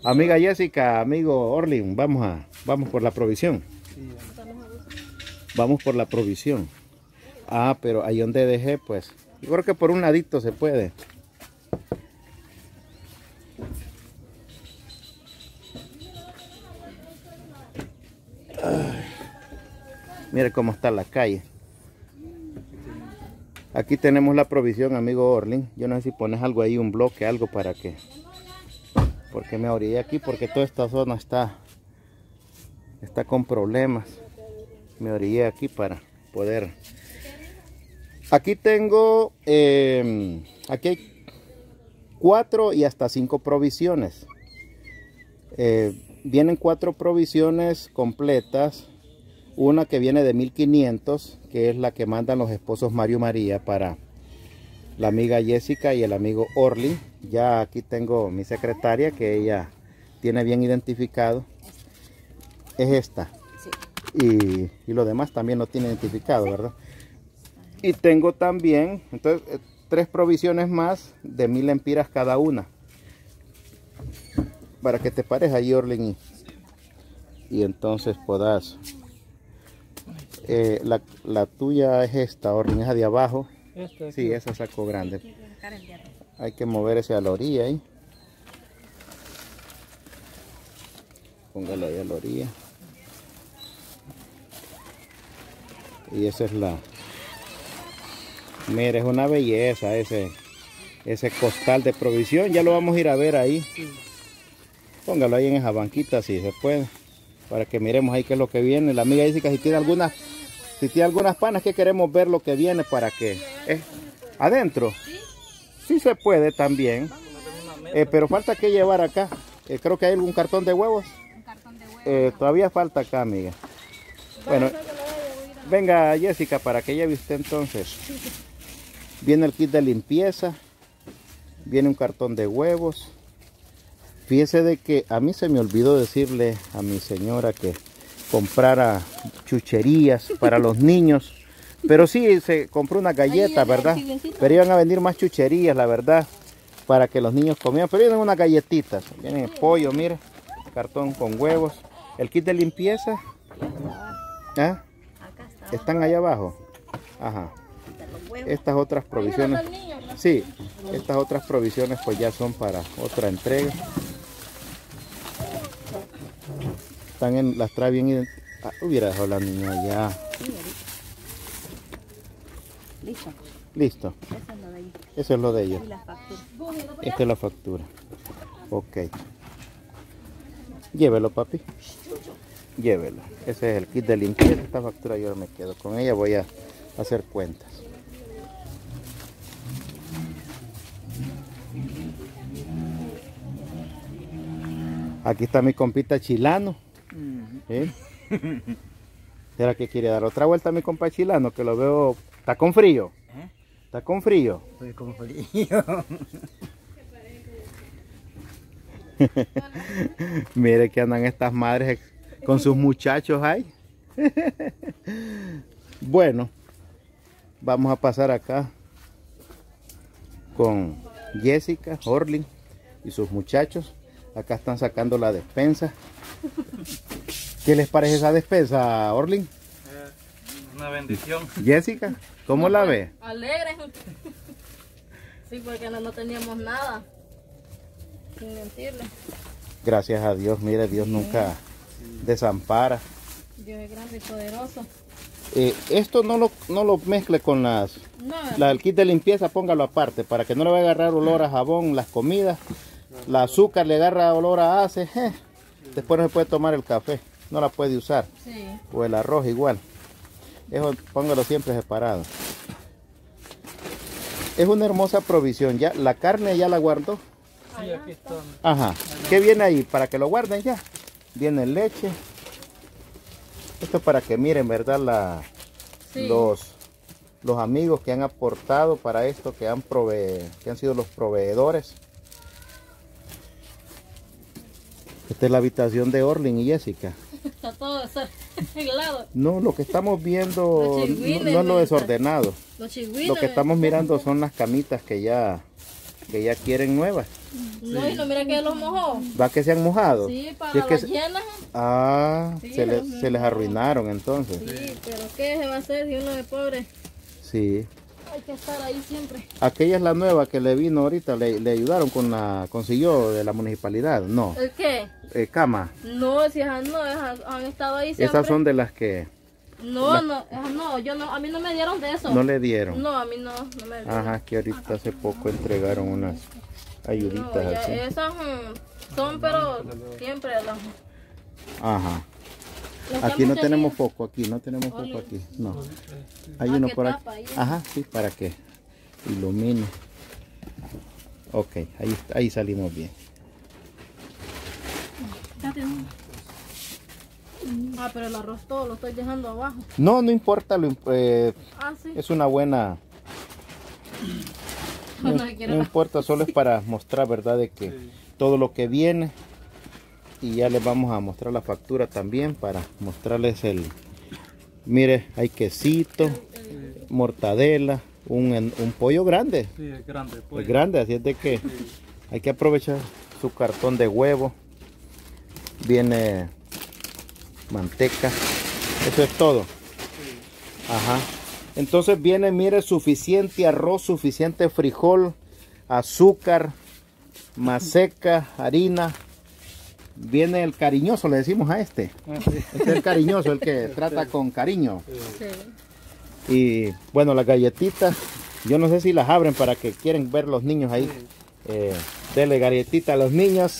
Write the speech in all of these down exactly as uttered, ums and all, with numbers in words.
Amiga Jessica, amigo Orlin, vamos a, vamos por la provisión. Vamos por la provisión. Ah, pero ahí donde dejé, pues, yo creo que por un ladito se puede. Ay, mire cómo está la calle. Aquí tenemos la provisión, amigo Orlin. Yo no sé si pones algo ahí, un bloque, algo para que... Porque me orillé aquí, porque toda esta zona está... Está con problemas. Me orillé aquí para poder... Aquí tengo... Eh, aquí hay cuatro y hasta cinco provisiones. Eh, vienen cuatro provisiones completas. Una que viene de mil quinientos, que es la que mandan los esposos Mario María para la amiga Jessica y el amigo Orlin. Ya aquí tengo mi secretaria que ella tiene bien identificado. Es esta. Y, y lo demás también lo tiene identificado, ¿verdad? Y tengo también, entonces, eh, tres provisiones más de mil lempiras cada una. Para que te pares ahí, Orlin, y, y entonces puedas... Eh, la, la tuya es esta, Orlin, esa de abajo. Este sí, esa saco grande. Hay que mover ese a la orilla ahí. Póngalo ahí a la orilla. Y esa es la... Mira, es una belleza ese, ese costal de provisión. Ya lo vamos a ir a ver ahí. Póngalo ahí en esa banquita si se puede. Para que miremos ahí qué es lo que viene. La amiga dice que si tiene algunas... Si tiene algunas panas que queremos ver lo que viene para que... ¿eh? ¿Adentro? Sí se puede también. Eh, pero falta que llevar acá. Eh, creo que hay algún cartón de huevos. Un cartón de huevos. Eh, todavía falta acá, amiga. Bueno, venga Jessica para que lleve usted entonces. Viene el kit de limpieza. Viene un cartón de huevos. Fíjese de que a mí se me olvidó decirle a mi señora que comprara chucherías para los niños, pero sí se compró una galleta, ¿verdad? Pero iban a venir más chucherías, la verdad, para que los niños comieran, pero vienen unas galletitas, vienen pollo, mire, cartón con huevos, el kit de limpieza, ¿ah? Están allá abajo, ajá, estas otras provisiones, sí, estas otras provisiones pues ya son para otra entrega. Están en, las trae bien identificadas. Ah, hubiera dejado la niña ya. Listo. Listo. Eso es lo de ellos. Eso es lo de ellos. Y la factura. Esta es la factura. Ok. Llévelo, papi. Llévelo. Ese es el kit de limpieza. Esta factura yo me quedo con ella. Voy a hacer cuentas. Aquí está mi compita Chilano. ¿Eh? ¿Será que quiere dar otra vuelta a mi compa Chilano? Que lo veo... ¿Está con frío? ¿Eh? ¿Está con frío? Estoy con frío. Mire que andan estas madres con sus muchachos ahí. Bueno, vamos a pasar acá con Jessica, Orlin y sus muchachos. Acá están sacando la despensa. ¿Qué les parece esa despensa, Orlin? Eh, una bendición. Jessica, ¿cómo la ve? Alegre. Sí, porque no, no teníamos nada. Sin mentirle. Gracias a Dios, mire, Dios nunca sí. desampara. Dios es grande y poderoso. Eh, esto no lo, no lo mezcle con las... No. La, el kit de limpieza, póngalo aparte, para que no le vaya a agarrar olor a jabón, las comidas. La azúcar le agarra olor a ace. Eh. Después no se puede tomar el café. No la puede usar. Sí. O el arroz igual. Eso póngalo siempre separado. Es una hermosa provisión. Ya la carne ya la guardó. Sí, aquí está. Ajá. ¿Qué viene ahí? Para que lo guarden ya. Viene leche. Esto es para que miren, ¿verdad? La, sí. los, los amigos que han aportado para esto, que han prove, que han sido los proveedores. Esta es la habitación de Orlin y Jessica. Está todo arreglado. No, lo que estamos viendo no, no es lo desordenado. Los chigüines, lo que estamos mirando son las camitas que ya, que ya quieren nuevas. No, y no mira que los mojó. ¿Va que se han mojado? Sí, para Si es que las se- llenas. Ah, Sí, se, les, los se les arruinaron entonces. Sí, pero ¿qué se va a hacer si uno es pobre? Sí. Hay que estar ahí siempre. Aquella es la nueva que le vino ahorita, le, le ayudaron con la, consiguió de la municipalidad. No, ¿El qué? eh, cama. No, si esas no, esas han estado ahí siempre. Esas son de las que No, la- no, esas no, yo no, a mí no me dieron de eso. no le dieron. No, a mí no, no me dieron. Ajá, que ahorita hace poco entregaron unas No, ayuditas ya así. esas mm, son, pero siempre las... Ajá. las que Aquí hemos no tenemos tenido. foco, aquí no tenemos foco aquí. No. Hay Ah, uno que por aquí. tapa ahí. Ajá, sí, para que ilumine. Ok, ahí, está- ahí salimos bien. Ah, pero el arroz todo lo estoy dejando abajo. No, no importa, lo, imp- eh, Ah, sí. es una buena... No, No quiero no la- importa, solo es para mostrar, ¿verdad? De que todo lo que viene. Y ya les vamos a mostrar la factura también para mostrarles el... Mire, hay quesito, mortadela, un, en- un pollo grande. Sí, es grande. Es Pues. grande, así es de que hay que aprovechar su cartón de huevo. Viene manteca. Eso es todo. Ajá. Entonces viene, mire, suficiente arroz, suficiente frijol, azúcar, maseca, harina. Viene el cariñoso, le decimos a este. Ah, sí. Este es el cariñoso, el que trata con cariño. Sí. Y bueno, las galletitas, yo no sé si las abren para que quieren ver los niños ahí. Eh, dele galletita a los niños.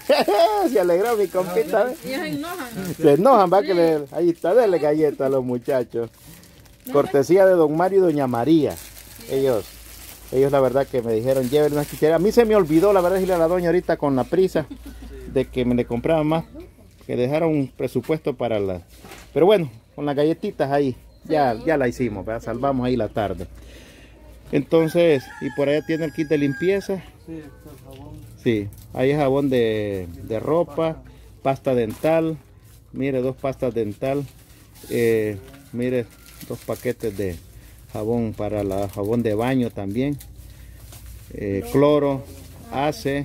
Se alegró mi compita. ¿eh? Ellos se enojan. Se enojan, va que le, ahí está, dele galleta a los muchachos. Cortesía de don Mario y doña María. Ellos, ellos la verdad que me dijeron, llévenle unas chicheras. A mí se me olvidó, la verdad, decirle a la doña ahorita con la prisa de que me le compraba más, que dejaron un presupuesto para las... Pero bueno, con las galletitas ahí, ya, ya la hicimos, ¿verdad? Salvamos ahí la tarde. Entonces, y por allá tiene el kit de limpieza. Sí, este es jabón. Sí, hay jabón de, de ropa, pasta dental, mire, dos pastas dental, eh, mire, dos paquetes de jabón para la jabón de baño también, eh, cloro, ace,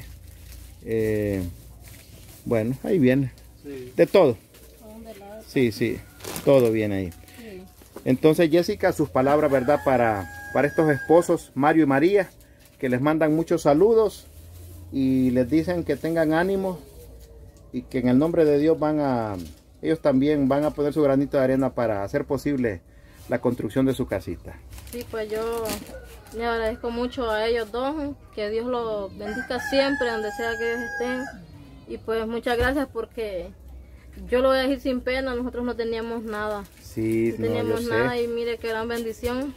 eh, bueno, ahí viene, Sí. de todo, ¿A dónde la- sí, sí, todo viene ahí. Sí. Entonces, Jessica, sus palabras, ¿verdad? Para, para estos esposos, Mario y María, que les mandan muchos saludos y les dicen que tengan ánimo y que en el nombre de Dios van a, ellos también van a poner su granito de arena para hacer posible la construcción de su casita. Sí, pues yo le agradezco mucho a ellos dos, que Dios los bendiga siempre, donde sea que ellos estén. Y pues muchas gracias porque yo lo voy a decir sin pena, nosotros no teníamos nada. Sí, No no, yo teníamos nada sé. y mire qué gran bendición.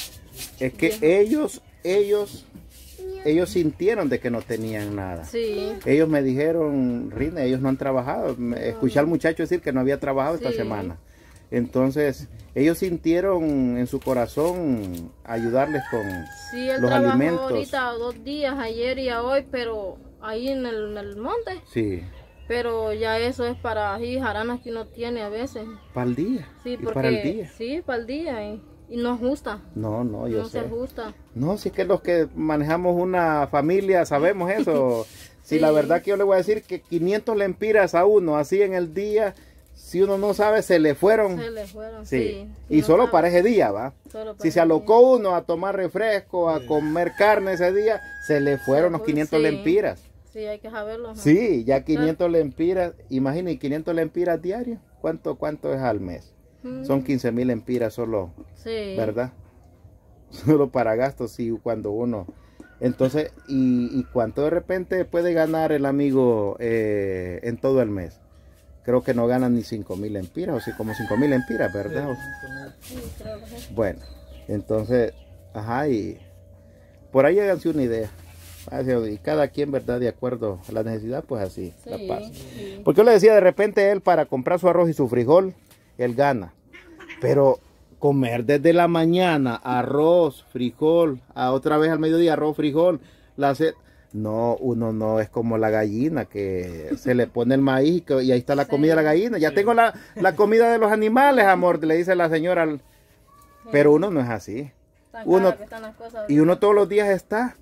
Es que ellos, ellos, ellos sintieron de que no tenían nada. Sí, Ellos me dijeron, Rina, ellos no han trabajado. Me- Escuché al muchacho decir que no había trabajado esta Sí. semana. Entonces, ellos sintieron en su corazón ayudarles con sí, él los trabajó alimentos. ahorita dos días, ayer y a hoy, pero ahí en el, en el monte. Sí, Pero ya eso es para ahí, jaranas que uno tiene a veces. para el día. Sí, y porque para el día. sí, para el día y, y no es justa. No, no, yo No sé. se ajusta. No, si es que los que manejamos una familia sabemos eso. Si Sí. la verdad que yo le voy a decir que quinientos lempiras a uno así en el día, si uno no sabe, se le fueron. Se le fueron. Sí. Sí. Y no solo sabe, para ese día, ¿va? solo para Si se ese alocó uno a tomar refresco, a comer carne ese día, se le fueron los fue- quinientos sí. lempiras. día. Sí, hay que saberlo. ajá. Sí, ya quinientos lempiras, imagínate, quinientos lempiras diarios, ¿cuánto, cuánto es al mes? Mm, Son quince mil lempiras solo, sí. ¿verdad? Solo para gastos, sí, cuando uno... Entonces, ¿y, y cuánto de repente puede ganar el amigo eh, en todo el mes? Creo que no ganan ni cinco mil lempiras, o sí, como cinco mil lempiras, ¿verdad? Sí, creo que sí. Bueno, entonces, ajá, y por ahí háganse una idea. Así, y cada quien, ¿verdad? De acuerdo a la necesidad, pues así la Sí, pasa. sí. Porque yo le decía, de repente él para comprar su arroz y su frijol, él gana. Pero comer desde la mañana arroz, frijol, a otra vez al mediodía arroz, frijol, la sed... No, uno no es como la gallina que se le pone el maíz y, que- y ahí está la Sí. comida de la gallina. Ya tengo la, la comida de los animales, amor, le dice la señora. al- Pero uno no es así. Tan Uno- caras que están las cosas Y uno todos los días está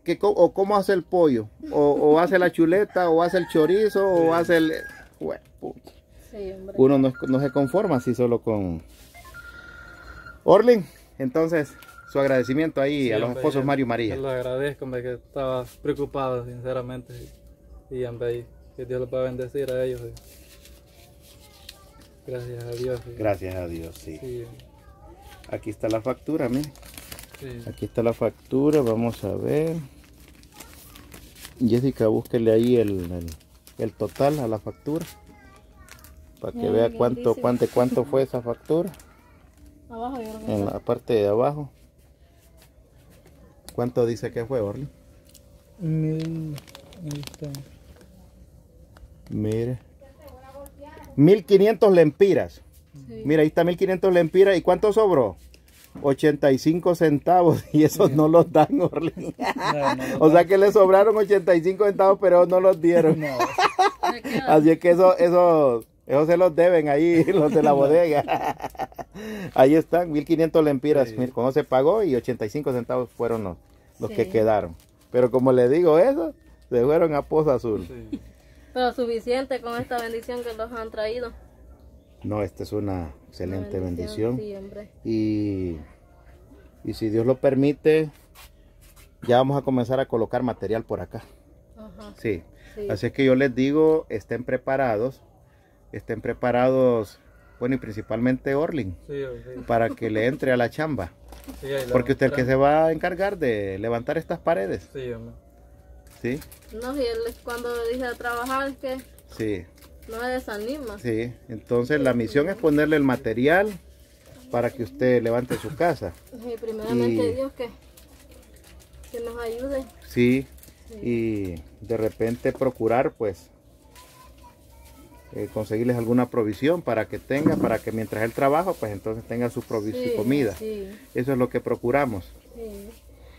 que, o cómo hace el pollo, o, o hace la chuleta, o hace el chorizo, o hace el... Bueno, Sí, hombre. uno no, no se conforma así solo con... Orlin, entonces, su agradecimiento ahí Sí, a los hombre, esposos yo- Mario y yo María. lo agradezco, hombre, que estaba preocupado, sinceramente. Y, y hombre, y que Dios los va a bendecir a ellos. y Gracias a Dios. y- Gracias a Dios, sí. Sí, Aquí está la factura, miren. sí. Aquí está la factura, vamos a ver. Jessica, búsquele ahí el, el, el total a la factura. Para que Ay, vea cuánto, grandísimo. cuánto, cuánto fue esa factura. Abajo yo creo que En está. la parte de abajo. ¿Cuánto dice que fue, Orly? Mil, ahí está. Mire. mil quinientos lempiras. Sí. Mira, ahí está mil quinientos lempiras. ¿Y cuánto sobró? ochenta y cinco centavos. Y esos no los dan, Orly. No, no, O sea que le sobraron ochenta y cinco centavos, pero no los dieron. no. Me queda. Así es que eso, eso, eso se los deben ahí, los de la bodega. Ahí están, mil quinientos lempiras. Sí. Mira, cuando se pagó y ochenta y cinco centavos fueron los, los que Sí. quedaron. Pero como le digo eso, se fueron a Poza Azul. Sí. Pero suficiente con esta bendición que los han traído. No, esta es una excelente Una bendición. Sí, hombre. Y, y si Dios lo permite, ya vamos a comenzar a colocar material por acá. Ajá. Sí. Sí. Así es que yo les digo, estén preparados, estén preparados, bueno, y principalmente Orlin, Sí, sí. para que le entre a la chamba. Sí, ahí la Porque usted es el que mostramos. se va a encargar de levantar estas paredes. Sí, hombre. Sí, No, y él cuando dice a trabajar es que sí, no se desanima. sí. Entonces la misión es ponerle el material para que usted levante su casa. Y primeramente Y- Dios que, que nos ayude. Sí, Sí. y de repente procurar pues eh, conseguirles alguna provisión para que tenga, para que mientras él trabaja pues entonces tenga su, provi- su Sí, comida. Sí, Eso es lo que procuramos. sí.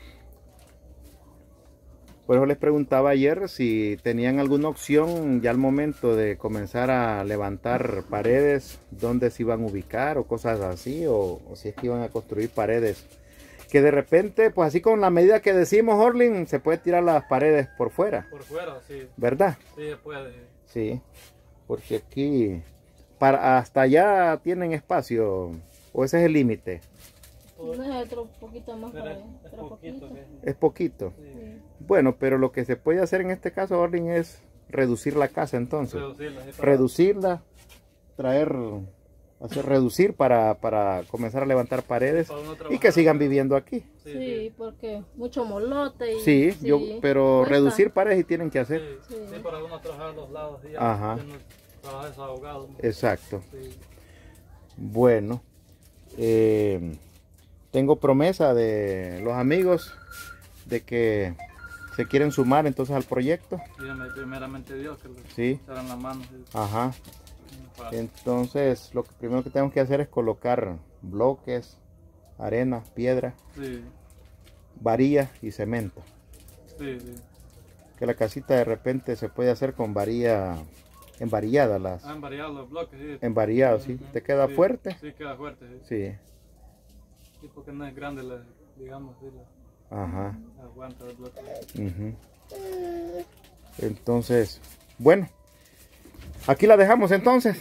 Por eso les preguntaba ayer si tenían alguna opción ya al momento de comenzar a levantar paredes, dónde se iban a ubicar o cosas así, o, o si es que iban a construir paredes. Que de repente, pues así con la medida que decimos, Orlin, se puede tirar las paredes por fuera, Por fuera, sí. ¿verdad? Sí, se puede. Sí, porque aquí para hasta allá tienen espacio, o ese es el límite, No es otro poquito más Pero para es, allá, es otro poquito. poquito. que- es poquito. Sí. Sí. Bueno, pero lo que se puede hacer en este caso, Orlin, es reducir la casa entonces. Reducirla, sí, para- Reducirla, traer, hacer reducir para, para comenzar a levantar paredes para uno y trabajar. que sigan viviendo aquí. Sí, Sí, sí. porque mucho molote y Sí, yo, pero cuesta. reducir paredes y tienen que Sí, hacer. sí, Sí. para uno trabajar a los lados. Sí, Ajá. ya no trabajar desahogado. Exacto. Sí. Bueno, eh, tengo promesa de los amigos de que se quieren sumar entonces al proyecto. Dígame primeramente Dios que le Sí, echaran la mano. Sí. ajá. Para- Entonces lo que primero que tenemos que hacer es colocar bloques, arena, piedra, Sí, varilla y cemento. sí, sí. Que la casita de repente se puede hacer con varilla envarillada, las Han variado los bloques. Sí. envarillados, ¿sí? Ujú. ¿Te queda Sí, fuerte? Sí, queda fuerte. Sí, Sí, Sí, porque no es grande, la, digamos, sí, la, ajá. aguanta el bloque. Ujú. Entonces, bueno, aquí la dejamos entonces.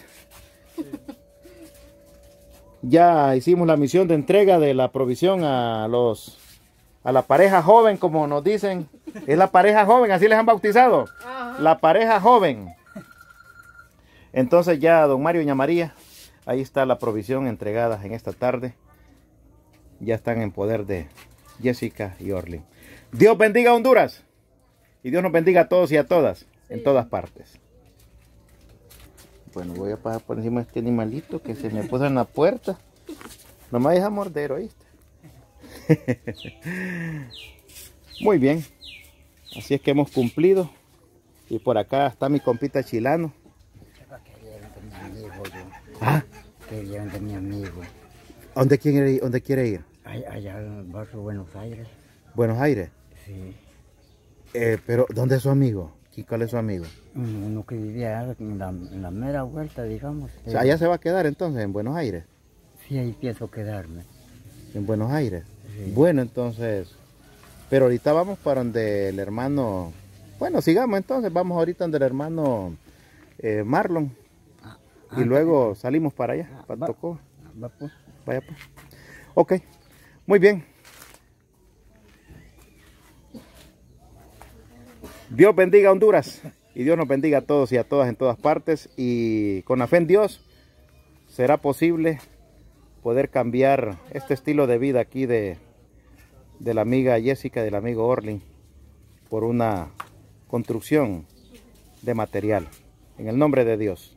Ya hicimos la misión de entrega de la provisión a los a la pareja joven, como nos dicen. Es la pareja joven, así les han bautizado. Ajá. La pareja joven. Entonces ya don Mario y doña María, ahí está la provisión entregada en esta tarde. Ya están en poder de Jessica y Orly. Dios bendiga a Honduras. Y Dios nos bendiga a todos y a todas, en Sí. todas partes. Bueno, voy a pasar por encima de este animalito que se me puso en la puerta. No me deja morder, ¿oíste? Muy bien. Así es que hemos cumplido. Y por acá está mi compita chilano. Ah, Que llevan de mi amigo. ¿dónde quiere ir? ¿Dónde quiere ir? Allá, allá en el barrio Buenos Aires. Buenos Aires. Sí. Eh, pero, ¿dónde es su amigo? ¿Y cuál es su amigo? Uno, uno que vivía en la, en la mera vuelta, digamos. O sea, allá se va a quedar entonces, en Buenos Aires. Sí, ahí pienso quedarme. En Buenos Aires. Sí. Bueno, entonces, Pero ahorita vamos para donde el hermano, bueno, sigamos entonces, vamos ahorita donde el hermano eh, Marlon. Ah, Y luego salimos para allá, ah, para va- Tocó. va, pues. Vaya pues. Ok, muy bien. Dios bendiga a Honduras y Dios nos bendiga a todos y a todas en todas partes. Y con la fe en Dios será posible poder cambiar este estilo de vida aquí de, de la amiga Jessica, del amigo Orlin, por una construcción de material. En el nombre de Dios.